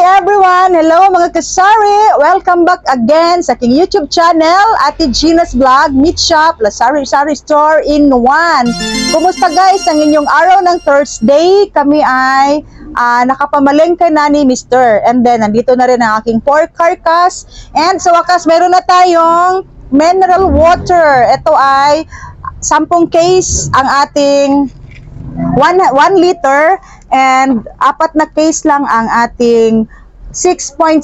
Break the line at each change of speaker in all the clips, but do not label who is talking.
everyone! Hello mga kasari! Welcome back again sa aking YouTube channel, Ate Gina's Vlog, Meat Shop, La Sari-Sari Store in One. Kumusta guys ang inyong araw ng Thursday? Kami ay nakapamalengke na ni Mr. And then, nandito na rin ang aking pork carcass. And sa wakas, meron na tayong mineral water. Ito ay 10 case ang ating 1 liter and 4 na case lang ang ating 6.6.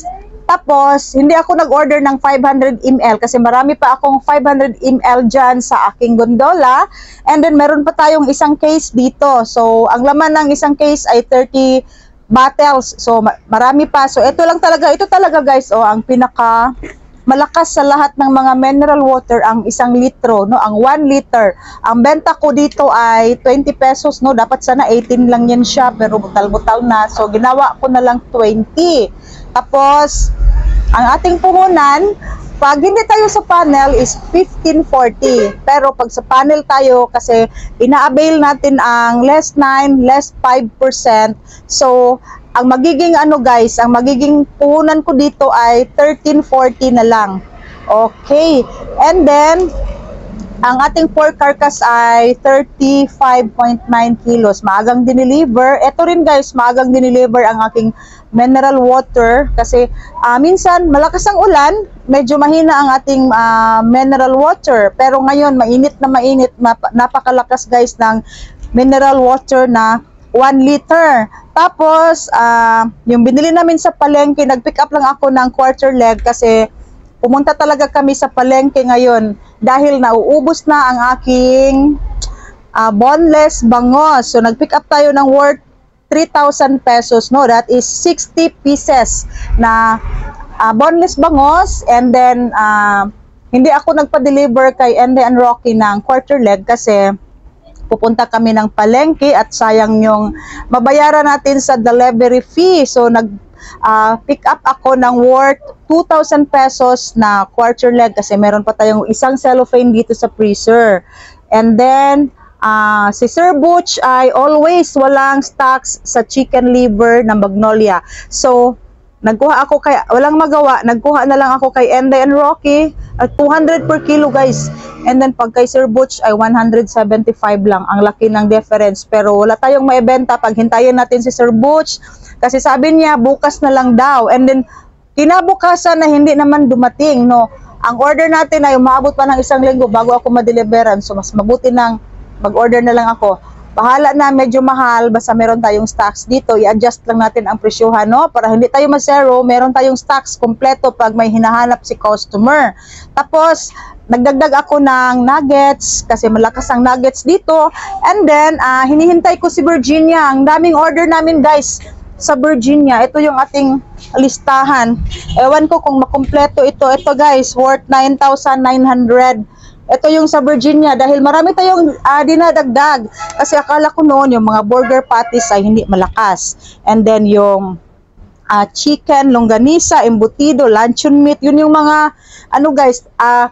Tapos, hindi ako nag-order ng 500 ml kasi marami pa akong 500 ml dyan sa aking gondola. And then, meron pa tayong isang case dito. So, ang laman ng isang case ay 30 bottles. So, marami pa. So, ito talaga guys, ang pinaka malakas sa lahat ng mga mineral water ang 1 litro, no? Ang 1 liter. Ang benta ko dito ay 20 pesos, no? Dapat sana 18 lang yan siya, pero butal-butal na. So, ginawa ko na lang 20. Tapos, ang ating puhunan, pag hindi tayo sa panel is 1540. Pero pag sa panel tayo, kasi ina-avail natin ang less 9, less 5%. So, ang magiging guys, ang magiging puhunan ko dito ay 1340 na lang. Okay. And then, ang ating pork carcass ay 35.9 kilos. Maagang dineliver. Ito rin guys, maagang dineliver ang aking mineral water. Kasi minsan, malakas ang ulan, medyo mahina ang ating mineral water. Pero ngayon, mainit na mainit. Napakalakas guys ng mineral water na 1 liter. Tapos, yung binili namin sa palengke, nag-pick up lang ako ng quarter leg kasi pumunta talaga kami sa palengke ngayon dahil nauubos na ang aking boneless bangos. So, nag-pick up tayo ng worth 3,000 pesos, no? That is 60 pieces na boneless bangos. And then, hindi ako nagpa-deliver kay Ende and Rocky ng quarter leg kasi pupunta kami ng palengke at sayang yung mabayaran natin sa delivery fee. So, nag-pick up ako ng worth 2,000 pesos na quarter leg kasi meron pa tayong isang cellophane dito sa freezer. And then, si Sir Butch ay always walang stocks sa chicken liver ng Magnolia. So, nagkuha ako walang magawa, nagkuha na lang ako kay Ende and Rocky at 200 per kilo guys. And then pag kay Sir Butch ay 175 lang. Ang laki ng difference. Pero wala tayong maibenta pag hintayin natin si Sir Butch. Kasi sabi niya bukas na lang daw. And then kinabukasan na hindi naman dumating, no. Ang order natin ay umaabot pa ng 1 linggo bago ako ma-deliveran. So mas mabuti nang mag-order na lang ako. Bahala na, medyo mahal, basta meron tayong stocks dito, i-adjust lang natin ang presyohan, no? Para hindi tayo ma-zero, meron tayong stocks kompleto pag may hinahanap si customer. Tapos, nagdagdag ako ng nuggets, kasi malakas ang nuggets dito. And then, hinihintay ko si Virginia. Ang daming order namin, guys, sa Virginia. Ito yung ating listahan. Ewan ko kung makumpleto ito. Ito, guys, worth 9,900. Ito yung sa Virginia dahil marami tayong dinadagdag. Kasi akala ko noon yung mga burger patties ay hindi malakas. And then yung chicken, longganisa, embutido, luncheon meat, yun yung mga guys,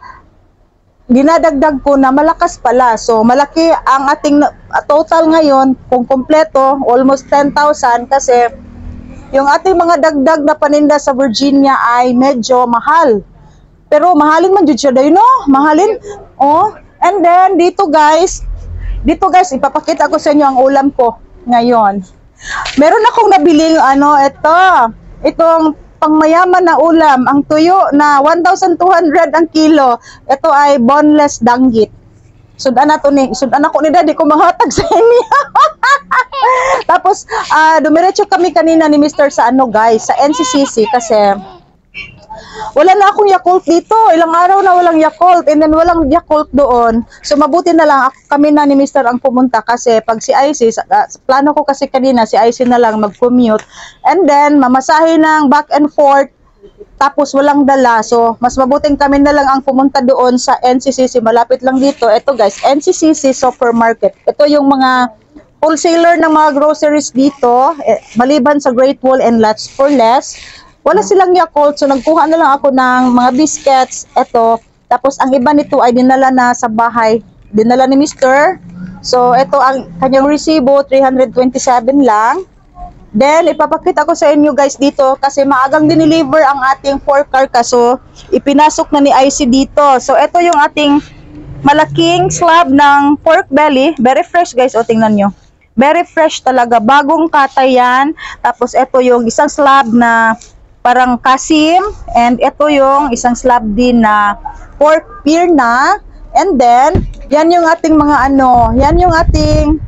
dinadagdag ko na malakas pala. So malaki ang ating total ngayon kung kompleto, almost 10,000 kasi yung ating mga dagdag na paninda sa Virginia ay medyo mahal. Pero mahalin man jud siya dayon, no? Mahalin. Oh, and then dito guys, ipapakita ko sa inyo ang ulam ko ngayon. Meron akong nabiling itong pangmayaman na ulam, ang tuyo na 1,200 ang kilo. Ito ay boneless danggit. Sudan ako ni daddy ko mahatag sa inyo. Tapos dumiretso kami kanina ni Mr. sa guys, sa NCCC kasi wala na akong Yakult dito. Ilang araw na walang Yakult. And then walang Yakult doon. So mabuti na lang kami na ni Mr. ang pumunta kasi pag si IC, plano ko kasi kanina si IC na lang mag-commute. And then mamasahe ng back and forth. Tapos walang dala. So mas mabuting kami na lang ang pumunta doon sa NCCC. Malapit lang dito. Ito guys, NCCC Supermarket. Ito yung mga wholesaler ng mga groceries dito. Maliban sa Great Wall and Lots for Less. Wala silang Yakult, so nagkuha na lang ako ng mga biscuits, eto. Tapos ang iba nito ay dinala na sa bahay, dinala ni Mr. So ito ang kanyang resibo, 327 lang. Then, ipapakita ko sa inyo guys dito kasi maagang dineliver ang ating pork carcass. So, ipinasok na ni IC dito. So, ito yung ating malaking slab ng pork belly. Very fresh guys. O, tingnan nyo. Very fresh talaga. Bagong katay yan. Tapos, ito yung isang slab na parang kasim. And ito yung isang slab din na pork pirna. And then, yan yung ating mga yan yung ating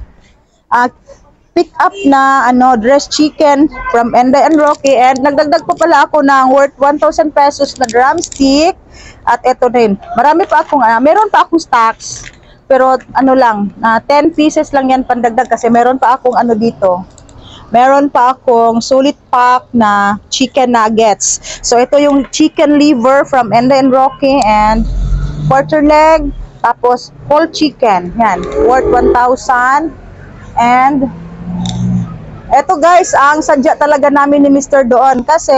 pick up na dressed chicken from Enday and Rocky, and nagdagdag pa pala ako ng worth 1,000 pesos na drumstick. At eto din, marami pa akong meron pa akong stocks, pero lang 10 pieces lang yan pandagdag kasi meron pa akong dito, meron pa akong sulit pack na chicken nuggets. So ito yung chicken liver from Enday and Rocky, and quarter leg, tapos whole chicken, yan, worth 1,000. And eto guys, ang sadya talaga namin ni Mr. doon kasi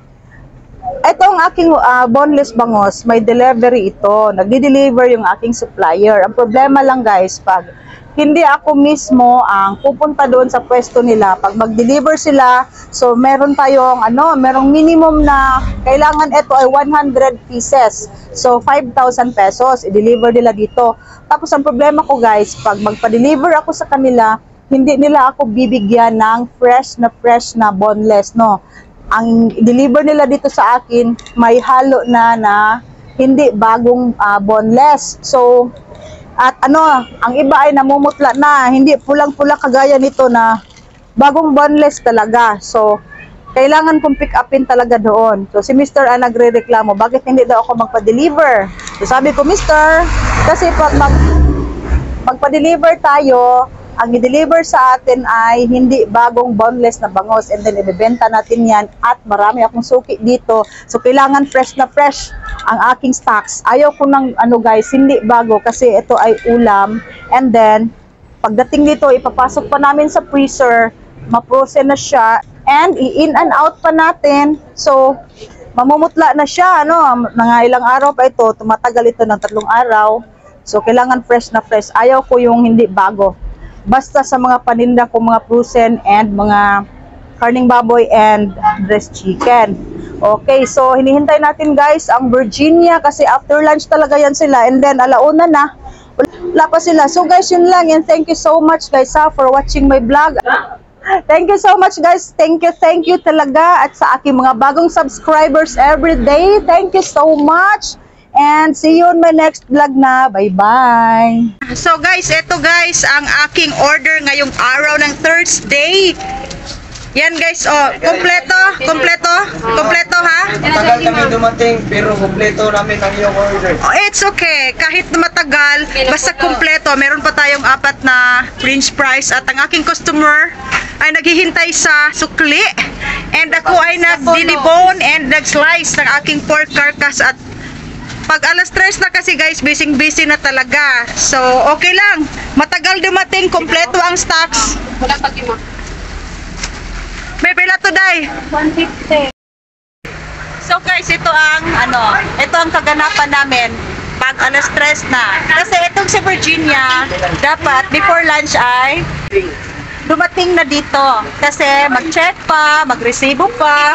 etong aking boneless bangos, may delivery ito. Nagdi-deliver yung aking supplier. Ang problema lang guys, pag hindi ako mismo ang pupunta doon sa pwesto nila, pag mag-deliver sila, so meron tayong merong minimum na kailangan ito ay 100 pieces. So 5,000 pesos i-deliver nila dito. Tapos ang problema ko guys, pag magpa-deliver ako sa kanila, hindi nila ako bibigyan ng fresh na boneless, no. Ang deliver nila dito sa akin, may halo na hindi bagong boneless. So, at ang iba ay namumutla na, hindi pulang-pula kagaya nito na bagong boneless talaga. So, kailangan kong pick upin talaga doon. So, si Mr. ang nagre-reklamo, bakit hindi daw ako magpa-deliver? So, sabi ko, Mr., kasi pag magpa-deliver tayo, ang i-deliver sa atin ay hindi bagong boneless na bangos, and then ibebenta natin yan at marami akong suki dito. So kailangan fresh na fresh ang aking stocks. Ayaw ko ng guys, hindi bago kasi ito ay ulam, and then pagdating dito ipapasok pa namin sa freezer, ma-frozen na siya, and i-in and out pa natin. So mamumutla na siya, mga ilang araw pa ito, tumatagal ito ng 3 araw. So kailangan fresh na fresh. Ayaw ko yung hindi bago. Basta sa mga paninda ko, mga frozen and mga karning baboy and dressed chicken. Okay, so hinihintay natin guys ang Virginia kasi after lunch talaga yan sila, and then alauna na, wala pa sila. So guys, yun lang, and thank you so much guys for watching my vlog. Thank you so much guys, thank you talaga, at sa aking mga bagong subscribers every day, thank you so much. And see you on my next vlog na. Bye-bye. So guys, ito guys, ang aking order ngayong araw ng Thursday. Yan guys, kompleto ha?
Matagal kami dumating, pero kompleto namin ang iyong order.
Oh, it's okay, kahit matagal, basta kompleto. Meron pa tayong 4 na french fries, at ang aking customer ay naghihintay sa sukli. And ako ay nag-delibone and nag-slice ng aking pork carcass, at pag alas 3 na kasi guys, busy na talaga. So, okay lang. Matagal dumating, kompleto ang stocks.
Wala pa lima.
May pila to, day?
150.
So guys, ito ang kaganapan namin pag alas 3 na. Kasi itong si Virginia, dapat before lunch ay dumating na dito. Kasi mag-check pa, mag-resibo pa,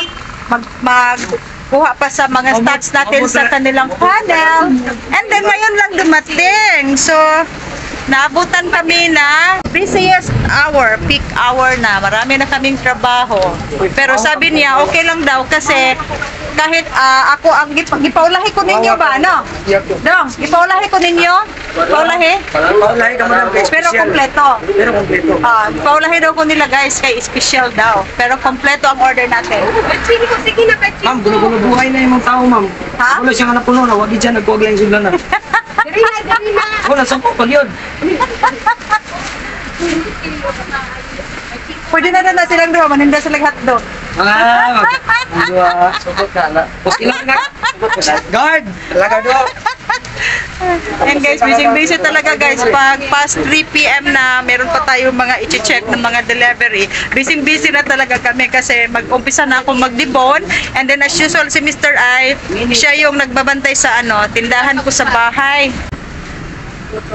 kuha pa sa mga stocks natin sa kanilang panel, and then ngayon lang dumating. So naabutan kami na busiest hour, peak hour na, marami na kaming trabaho, pero sabi niya okay lang daw kasi kahit ako ang gipaulahi ko ninyo ba, Dong, gipaulahi ko ninyo? Paulahi ka mo ng pero kompleto. Paulahi daw ko nila guys, kay special daw. Pero kompleto ang order natin.
Sige na kay
Ma'am, gulo-gulo buhay na yung mga tao, ma'am.
Ha?
Wala siyang napuno na, wag dyan, nagkuwag lang yung sudlan na.
Dali na.
Wala, sangkot pag yun.
Pwede na rin natin lang doon, maninda sila hotdog.
Sangkot ka na. Pus ilang na. Guard! Talaga doon.
And guys, busy talaga guys. Pag past 3 PM na, meron pa tayong mga i-check ng mga delivery. Busy na talaga kami kasi mag-umpisa na ako mag-debone. And then as usual, si Mr. I, siya yung nagbabantay sa tindahan ko sa bahay.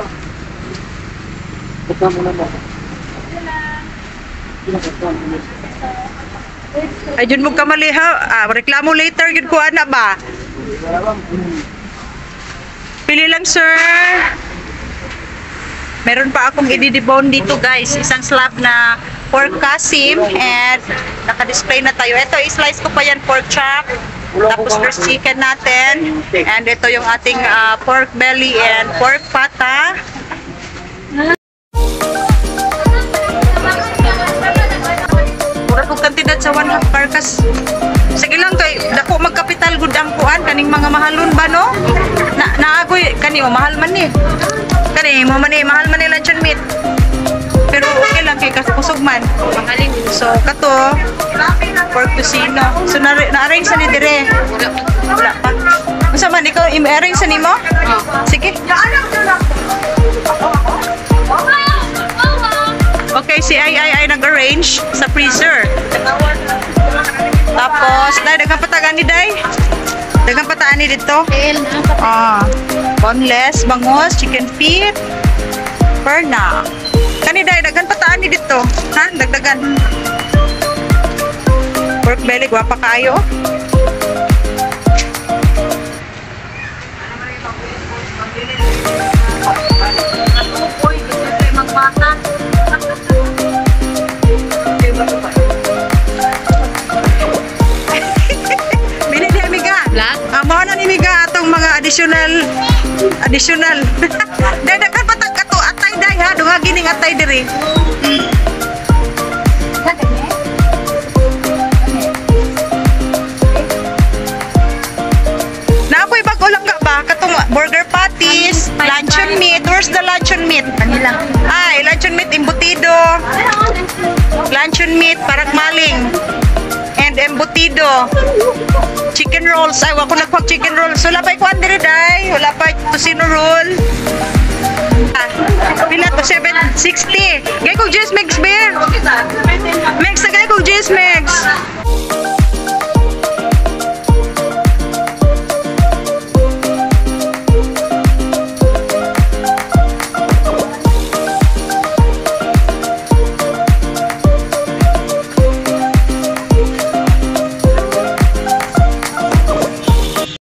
Buka mo na mo.
Ay, yun mo kamali ha. Reklamo later, yun ko ana ba? Pili lang, sir. Meron pa akong i-debone dito, guys. Isang slab na pork kasim and naka-display na tayo. Ito, i-slice ko pa yan, pork chop. Tapos there's chicken natin. And ito yung ating pork belly and pork pata. Mura po kantidad sa 1 half carcass. Sige lang kay dako magkapital gud ang kuan kaning mga mahalon ba no? Naagoy kani o mahal man ni. Kani mo man ni mahal man ni luncheon meat. Pero okay lang kay kusog man.
Magaling.
So kato pork tocino. So na-arrange sa ni dire. Wala pa. Unsa man ikaw i-arrange sa nimo? Sige. Okay, si ay nag-arrange sa freezer. Tapos, dahil dagang patagan ni Day. Dagang pataan ni dito. Boneless, bangus, chicken feet, perna. Kani Day, dagan pataan ni dito. Ha? Dagdagan. Pork belly, gwapa kayo. Mao na ni miga atong mga additional. Dadakan patag kato atay day ha, dunga gining atay diri. Naapoy bag ulang ka ba katong burger patties, luncheon meat. Where's the luncheon meat? Kanila. Ay, luncheon meat embutido. Luncheon meat parang maling. And embutido. Chicken rolls. Ay, wako nagpag chicken rolls. Wala pa'y kuhan diri, day. Wala pa'y tocino roll. Pila to? 760. Gay kong juice mix, beer. Mix na gay kong juice mix.